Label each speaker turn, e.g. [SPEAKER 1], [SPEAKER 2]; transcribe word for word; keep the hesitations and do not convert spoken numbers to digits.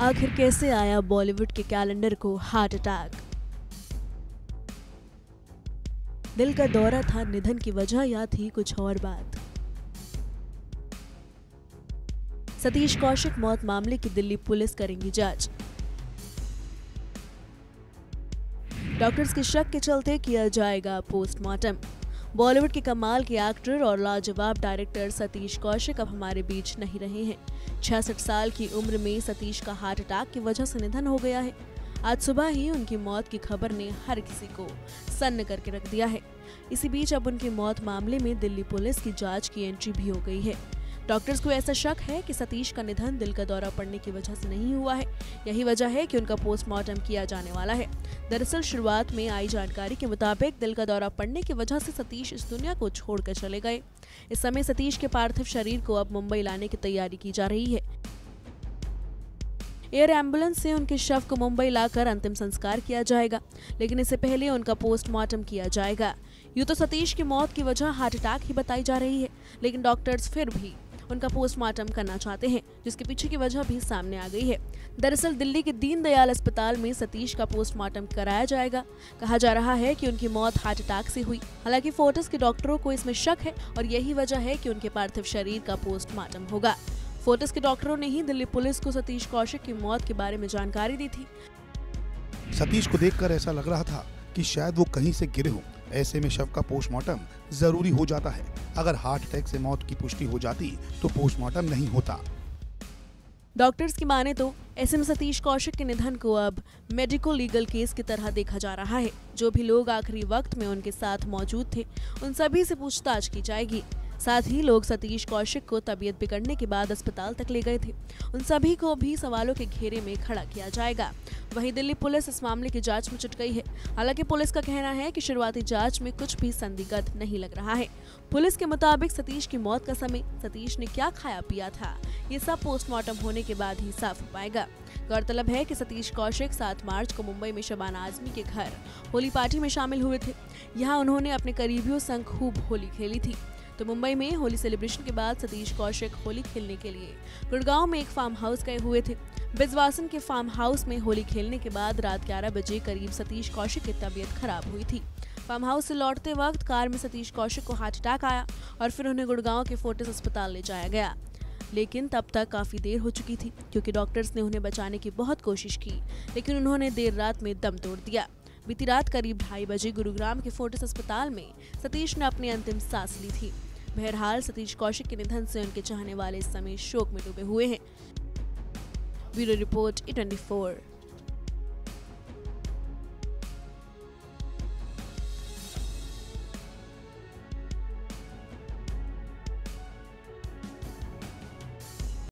[SPEAKER 1] आखिर कैसे आया बॉलीवुड के कैलेंडर को हार्ट अटैक? दिल का दौरा था निधन की वजह या थी कुछ और बात? सतीश कौशिक मौत मामले की दिल्ली पुलिस करेंगी जांच। डॉक्टर्स के शक के चलते किया जाएगा पोस्टमार्टम। बॉलीवुड के कमाल के एक्टर और लाजवाब डायरेक्टर सतीश कौशिक अब हमारे बीच नहीं रहे हैं। छियासठ साल की उम्र में सतीश का हार्ट अटैक की वजह से निधन हो गया है। आज सुबह ही उनकी मौत की खबर ने हर किसी को सन्न करके रख दिया है। इसी बीच अब उनकी मौत मामले में दिल्ली पुलिस की जांच की एंट्री भी हो गई है। डॉक्टर्स को ऐसा शक है कि सतीश का निधन दिल का दौरा पड़ने की वजह से नहीं हुआ है। यही वजह है कि उनका पोस्टमार्टम किया जाने वाला है। दरअसल शुरुआत में आई जानकारी के मुताबिक दिल का दौरा पड़ने की वजह से सतीश इस दुनिया को छोड़कर चले गए। इस समय सतीश के पार्थिव शरीर को अब मुंबई लाने की तैयारी की जा रही है। एयर एम्बुलेंस से उनके शव को मुंबई लाकर अंतिम संस्कार किया जाएगा, लेकिन इससे पहले उनका पोस्टमार्टम किया जाएगा। यूं तो सतीश की मौत की वजह हार्ट अटैक ही बताई जा रही है, लेकिन डॉक्टर्स फिर भी उनका पोस्टमार्टम करना चाहते हैं, जिसके पीछे की वजह भी सामने आ गई है। दरअसल दिल्ली के दीनदयाल अस्पताल में सतीश का पोस्टमार्टम कराया जाएगा। कहा जा रहा है कि उनकी मौत हार्ट अटैक से हुई। हालांकि फोर्टिस के डॉक्टरों को इसमें शक है और यही वजह है कि उनके पार्थिव शरीर का पोस्टमार्टम होगा। फोर्टिस के डॉक्टरों ने ही दिल्ली पुलिस को सतीश कौशिक की मौत के बारे में जानकारी दी थी।
[SPEAKER 2] सतीश को देखकर ऐसा लग रहा था कि शायद वो कहीं से गिरे हों। ऐसे में शव का पोस्टमार्टम जरूरी हो जाता है। अगर हार्ट अटैक से मौत की पुष्टि हो जाती तो पोस्टमार्टम नहीं होता।
[SPEAKER 1] डॉक्टर्स की माने तो ऐसे में सतीश कौशिक के निधन को अब मेडिको लीगल केस की तरह देखा जा रहा है। जो भी लोग आखिरी वक्त में उनके साथ मौजूद थे, उन सभी से पूछताछ की जाएगी। साथ ही लोग सतीश कौशिक को तबीयत बिगड़ने के बाद अस्पताल तक ले गए थे, उन सभी को भी सवालों के घेरे में खड़ा किया जाएगा। वहीं दिल्ली पुलिस इस मामले की जांच में जुट गई है। हालांकि पुलिस का कहना है कि शुरुआती जांच में कुछ भी संदिग्ध नहीं लग रहा है। पुलिस के मुताबिक सतीश की मौत का समय, सतीश ने क्या खाया पिया था, ये सब पोस्टमार्टम होने के बाद ही साफ हो पाएगा। गौरतलब है कि सतीश कौशिक सात मार्च को मुंबई में शबाना आजमी के घर होली पार्टी में शामिल हुए थे। यहाँ उन्होंने अपने करीबियों संग खूब होली खेली थी। तो मुंबई में होली सेलिब्रेशन के बाद सतीश कौशिक होली खेलने के लिए गुड़गांव में एक फार्म हाउस गए हुए थे। बिजवासन के फार्म हाउस में होली खेलने के बाद रात ग्यारह बजे करीब सतीश कौशिक की तबीयत खराब हुई थी। फार्म हाउस से लौटते वक्त कार में सतीश कौशिक को हार्ट अटैक आया और फिर उन्हें गुड़गांव के फोर्टिस अस्पताल ले जाया गया। लेकिन तब तक काफी देर हो चुकी थी, क्योंकि डॉक्टर्स ने उन्हें बचाने की बहुत कोशिश की, लेकिन उन्होंने देर रात में दम तोड़ दिया। बीती रात करीब ढाई बजे गुरुग्राम के फोर्टिस अस्पताल में सतीश ने अपनी अंतिम सांस ली थी। बहरहाल सतीश कौशिक के निधन से उनके चाहने वाले इस समय शोक में डूबे हुए हैं। Bureau report E twenty four.